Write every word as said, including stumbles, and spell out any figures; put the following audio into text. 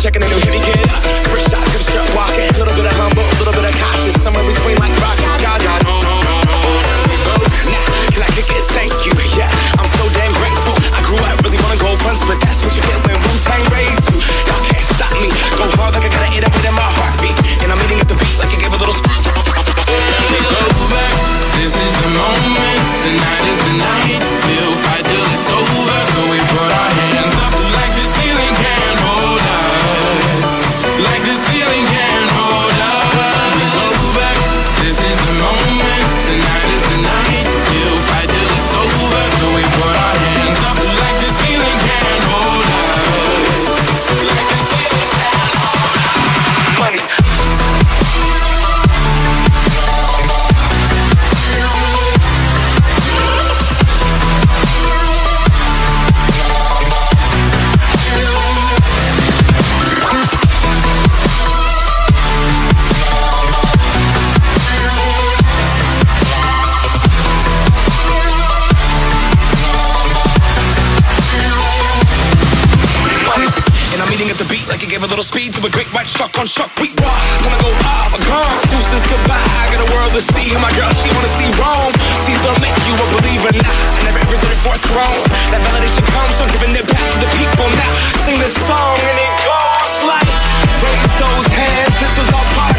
checking a new hit me kid. First shot, give a strut walking. A little bit of humble, a little bit of cautious. Somewhere between like rock and Gaga. Nah, can I kick it? Thank you. Yeah, I'm so damn grateful. I grew up really wanna go once, but that's what you get when Wu-Tang raised you. Y'all can't stop me. Go hard like I gotta eat up in my heartbeat. And I'm eating at the beat like it gave a little spot. This is the moment, tonight is the night. We'll fight till it's over, so we put our hands up like the ceiling can't hold us. Like the ceiling can't hold us. We go back. This is the moment, tonight is the night. We'll fight till it's over, so we put our hands up like the ceiling can't hold us. Like the ceiling can't hold us. Money. At the beat like it gave a little speed to a great white shark on shark. We raw, wanna go up, gone. Deuces goodbye. I got a world to see. My girl, she wanna see Rome. Caesar make you a believer now. I never ever did it for a throne. That validation comes from giving it back to the people now. Sing this song and it goes like, raise those hands. This is all part